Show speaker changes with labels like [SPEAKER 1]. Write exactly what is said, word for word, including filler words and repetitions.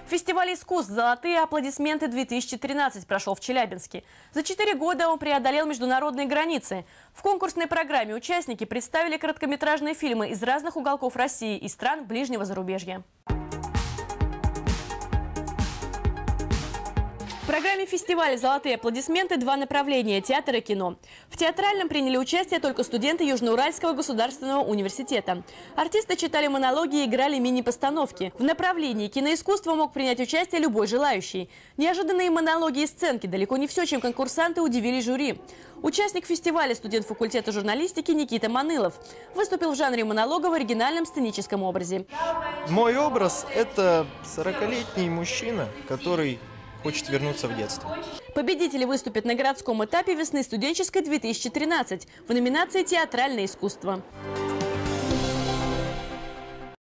[SPEAKER 1] Фестиваль искусств «Золотые аплодисменты-две тысячи тринадцать» прошел в Челябинске. За четыре года он преодолел международные границы. В конкурсной программе участники представили короткометражные фильмы из разных уголков России и стран ближнего зарубежья. В программе фестиваля «Золотые аплодисменты» два направления – театр и кино. В театральном приняли участие только студенты Южноуральского государственного университета. Артисты читали монологи и играли мини-постановки. В направлении киноискусства мог принять участие любой желающий. Неожиданные монологи и сценки – далеко не все, чем конкурсанты удивили жюри. Участник фестиваля, студент факультета журналистики Никита Манылов, выступил в жанре монолога в оригинальном сценическом образе.
[SPEAKER 2] Мой образ – это сорокалетний мужчина, который хочет вернуться в детство.
[SPEAKER 1] Победители выступят на городском этапе весны студенческой две тысячи тринадцать в номинации «Театральное искусство».